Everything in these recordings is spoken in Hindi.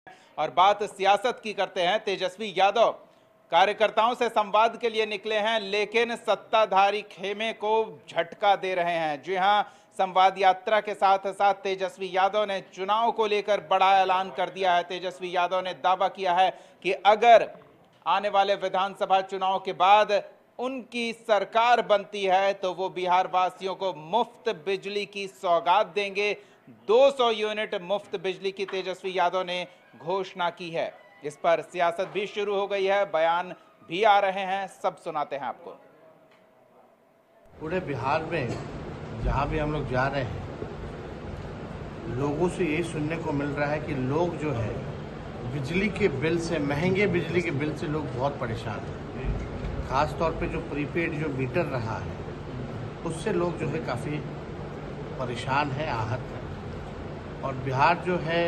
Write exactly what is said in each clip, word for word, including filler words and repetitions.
और बात सियासत की करते हैं। तेजस्वी यादव कार्यकर्ताओं से संवाद के लिए निकले हैं, लेकिन सत्ताधारी खेमे को झटका दे रहे हैं। जी हां, संवाद यात्रा के साथ साथ तेजस्वी यादव ने चुनाव को लेकर बड़ा ऐलान कर दिया है। तेजस्वी यादव ने दावा किया है कि अगर आने वाले विधानसभा चुनाव के बाद उनकी सरकार बनती है तो वो बिहार वासियों को मुफ्त बिजली की सौगात देंगे। दो सौ यूनिट मुफ्त बिजली की तेजस्वी यादव ने घोषणा की है। इस पर सियासत भी शुरू हो गई है, बयान भी आ रहे हैं, सब सुनाते हैं आपको। पूरे बिहार में जहां भी हम लोग जा रहे हैं, लोगों से यही सुनने को मिल रहा है कि लोग जो है बिजली के बिल से, महंगे बिजली के बिल से लोग बहुत परेशान हैं। खास तौर पे जो प्रीपेड जो मीटर रहा है उससे लोग जो है काफ़ी परेशान हैं, आहत हैं। और बिहार जो है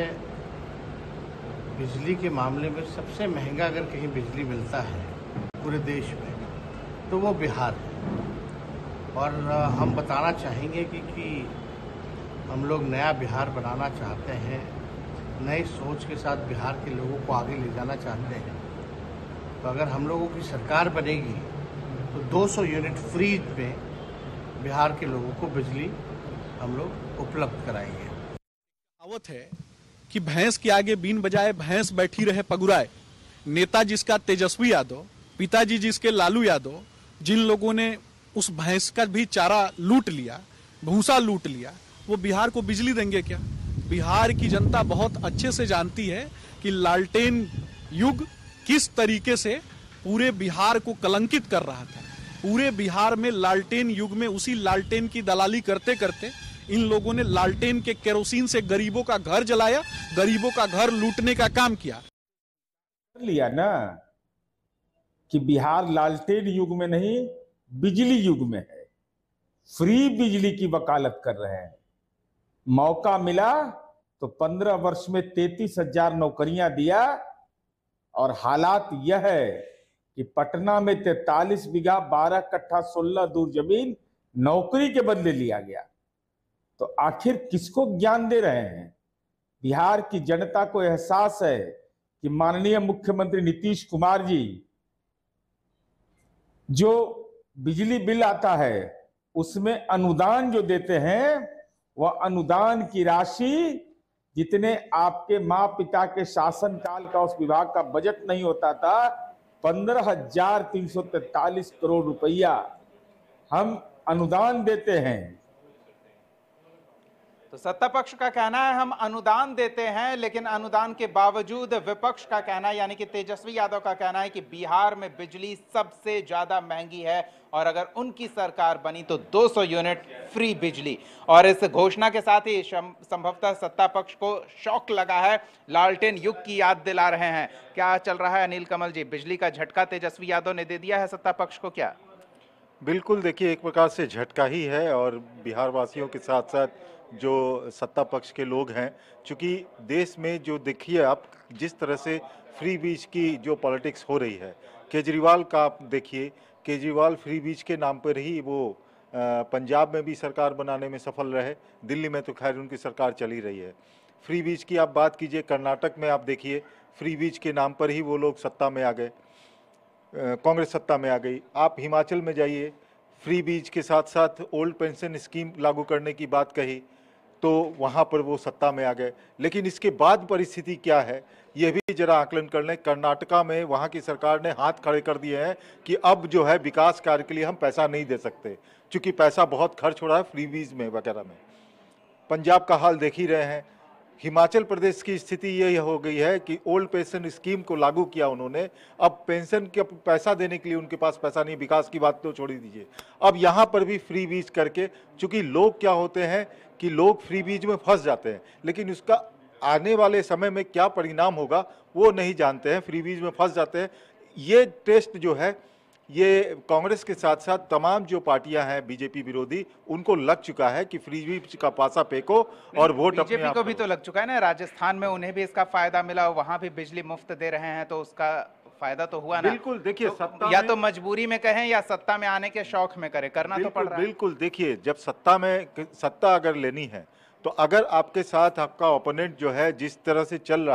बिजली के मामले में सबसे महंगा अगर कहीं बिजली मिलता है पूरे देश में तो वो बिहार है। और हम बताना चाहेंगे कि, कि हम लोग नया बिहार बनाना चाहते हैं, नई सोच के साथ बिहार के लोगों को आगे ले जाना चाहते हैं। तो अगर हम लोगों की सरकार बनेगी तो दो सौ यूनिट फ्री में बिहार के लोगों को बिजली हम लोग उपलब्ध कराएंगे। कहावत है कि भैंस के आगे बीन बजाए भैंस बैठी रहे पगुराए। नेता जिसका तेजस्वी यादव, पिताजी जिसके लालू यादव, जिन लोगों ने उस भैंस का भी चारा लूट लिया, भूसा लूट लिया, वो बिहार को बिजली देंगे क्या? बिहार की जनता बहुत अच्छे से जानती है कि लालटेन युग किस तरीके से पूरे बिहार को कलंकित कर रहा था। पूरे बिहार में लालटेन युग में उसी लालटेन की दलाली करते करते इन लोगों ने लालटेन के केरोसिन से गरीबों का घर जलाया, गरीबों का घर लूटने का काम किया। लिया ना कि बिहार लालटेन युग में नहीं, बिजली युग में है। फ्री बिजली की वकालत कर रहे हैं। मौका मिला तो पंद्रह वर्ष में तैतीस हजार नौकरियां दिया। और हालात यह है कि पटना में तैतालीस बीघा बारह कट्ठा सोलह दूर जमीन नौकरी के बदले लिया गया। तो आखिर किसको ज्ञान दे रहे हैं? बिहार की जनता को एहसास है कि माननीय मुख्यमंत्री नीतीश कुमार जी जो बिजली बिल आता है उसमें अनुदान जो देते हैं, वह अनुदान की राशि जितने आपके माँ पिता के शासनकाल का उस विभाग का बजट नहीं होता था, पंद्रह हजार तीन सौ तैतालीस करोड़ रुपया हम अनुदान देते हैं। तो सत्ता पक्ष का कहना है हम अनुदान देते हैं, लेकिन अनुदान के बावजूद विपक्ष का कहना है, यानी कि तेजस्वी यादव का कहना है कि बिहार में बिजली सबसे ज्यादा महंगी है और अगर उनकी सरकार बनी तो दो सौ यूनिट फ्री बिजली। और इस घोषणा के साथ ही संभवतः सत्ता पक्ष को शॉक लगा है, लालटेन युग की याद दिला रहे हैं। क्या चल रहा है अनिल कमल जी? बिजली का झटका तेजस्वी यादव ने दे दिया है सत्ता पक्ष को क्या? बिल्कुल, देखिए एक प्रकार से झटका ही है। और बिहार वासियों के साथ साथ जो सत्ता पक्ष के लोग हैं, चूँकि देश में जो देखिए आप जिस तरह से फ्री बीज की जो पॉलिटिक्स हो रही है, केजरीवाल का आप देखिए, केजरीवाल फ्री बीज के नाम पर ही वो पंजाब में भी सरकार बनाने में सफल रहे, दिल्ली में तो खैर उनकी सरकार चली रही है। फ्री बीज की आप बात कीजिए, कर्नाटक में आप देखिए फ्री बीज के नाम पर ही वो लोग सत्ता में आ गए, कांग्रेस सत्ता में आ गई। आप हिमाचल में जाइए, फ्री बीज के साथ साथ ओल्ड पेंशन स्कीम लागू करने की बात कही तो वहाँ पर वो सत्ता में आ गए। लेकिन इसके बाद परिस्थिति क्या है ये भी जरा आकलन कर लें। कर्नाटका में वहाँ की सरकार ने हाथ खड़े कर दिए हैं कि अब जो है विकास कार्य के लिए हम पैसा नहीं दे सकते, क्योंकि पैसा बहुत खर्च हो रहा है फ्री बीज में वगैरह में। पंजाब का हाल देख ही रहे हैं। हिमाचल प्रदेश की स्थिति यही हो गई है कि ओल्ड पेंशन स्कीम को लागू किया उन्होंने, अब पेंशन के पैसा देने के लिए उनके पास पैसा नहीं, विकास की बात तो छोड़ ही दीजिए। अब यहाँ पर भी फ्री बीज करके, चूंकि लोग क्या होते हैं कि लोग फ्री बीज में फंस जाते हैं, लेकिन उसका आने वाले समय में क्या परिणाम होगा वो नहीं जानते हैं, फ्री बीज में फंस जाते हैं। ये टेस्ट जो है ये कांग्रेस के साथ साथ तमाम जो पार्टियां हैं बीजेपी विरोधी, उनको लग चुका है कि फ्री बीज का पासा फेंको और वोट अपने बीजेपी को भी तो लग चुका है ना। राजस्थान में उन्हें भी इसका फायदा मिला, वहां भी बिजली मुफ्त दे रहे हैं, तो उसका फायदा तो हुआ ना। बिल्कुल, देखिए तो सत्ता या तो मजबूरी में कहें या सत्ता में आने के शौक में करें, करना तो पड़ रहा है। बिल्कुल, देखिए जब सत्ता में सत्ता अगर लेनी है तो अगर आपके साथ आपका ओपोनेंट जो है जिस तरह से चल रहा है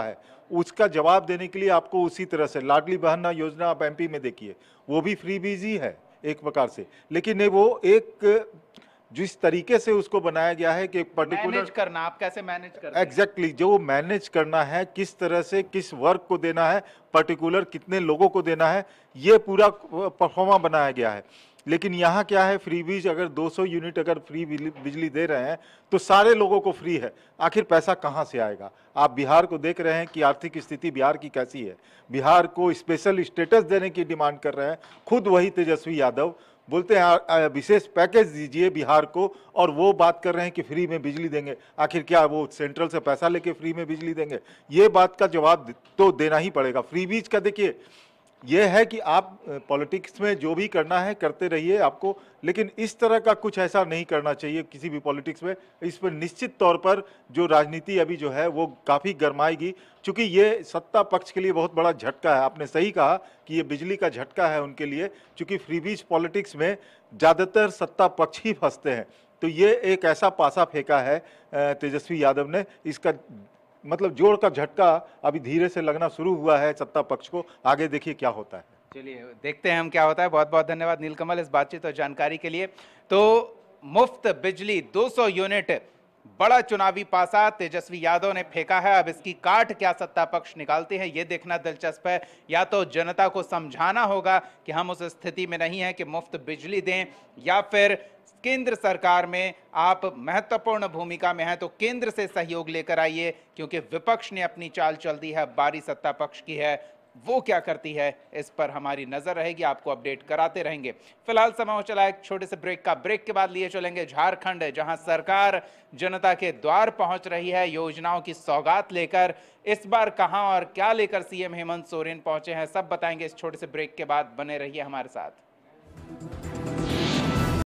उसका जवाब देने के लिए आपको उसी तरह से लाडली बहन योजना आप एमपी में देखिए, वो भी फ्री बीज ही है एक प्रकार से, लेकिन वो एक जिस तरीके से उसको बनाया गया है कि पर्टिकुलर मैनेज करना, आप कैसे मैनेज करते हैं? एग्जैक्टली exactly, जो मैनेज करना है, किस तरह से किस वर्क को देना है, पर्टिकुलर कितने लोगों को देना है, ये पूरा परफॉर्मा बनाया गया है। लेकिन यहाँ क्या है, फ्री बीज अगर दो सौ यूनिट अगर फ्री बिजली दे रहे हैं तो सारे लोगों को फ्री है, आखिर पैसा कहाँ से आएगा? आप बिहार को देख रहे हैं कि आर्थिक स्थिति बिहार की कैसी है। बिहार को स्पेशल स्टेटस देने की डिमांड कर रहे हैं खुद वही तेजस्वी यादव, बोलते हैं विशेष पैकेज दीजिए बिहार को, और वो बात कर रहे हैं कि फ्री में बिजली देंगे। आखिर क्या वो सेंट्रल से पैसा लेके फ्री में बिजली देंगे? ये बात का जवाब तो देना ही पड़ेगा। फ्री बीज का देखिए ये है कि आप पॉलिटिक्स में जो भी करना है करते रहिए आपको, लेकिन इस तरह का कुछ ऐसा नहीं करना चाहिए किसी भी पॉलिटिक्स में। इस पर निश्चित तौर पर जो राजनीति अभी जो है वो काफ़ी गरमाएगी, क्योंकि ये सत्ता पक्ष के लिए बहुत बड़ा झटका है। आपने सही कहा कि ये बिजली का झटका है उनके लिए, क्योंकि फ्री बीज पॉलिटिक्स में ज़्यादातर सत्ता पक्ष ही फंसते हैं। तो ये एक ऐसा पासा फेंका है तेजस्वी यादव ने, इसका मतलब जोर का झटका अभी धीरे से लगना शुरू हुआ है सत्ता पक्ष को। आगे देखिए क्या होता है। चलिए देखते हैं हम क्या होता है। बहुत बहुत धन्यवाद नीलकमल इस बातचीत और जानकारी के लिए। तो मुफ्त बिजली दो सौ यूनिट, बड़ा चुनावी पासा तेजस्वी यादव ने फेंका है। अब इसकी काट क्या सत्ता पक्ष निकालते हैं ये देखना दिलचस्प है। या तो जनता को समझाना होगा कि हम उस स्थिति में नहीं है कि मुफ्त बिजली दें, या फिर केंद्र सरकार में आप महत्वपूर्ण भूमिका में हैं तो केंद्र से सहयोग लेकर आइए, क्योंकि विपक्ष ने अपनी चाल चल दी है, बारी सत्ता पक्ष की है। वो क्या करती है इस पर हमारी नजर रहेगी, आपको अपडेट कराते रहेंगे। फिलहाल समय हो चला एक छोटे से ब्रेक का। ब्रेक के बाद लिए चलेंगे झारखंड, जहां सरकार जनता के द्वार पहुंच रही है योजनाओं की सौगात लेकर। इस बार कहां और क्या लेकर सीएम हेमंत सोरेन पहुंचे हैं, सब बताएंगे इस छोटे से ब्रेक के बाद। बने रहिए हमारे साथ।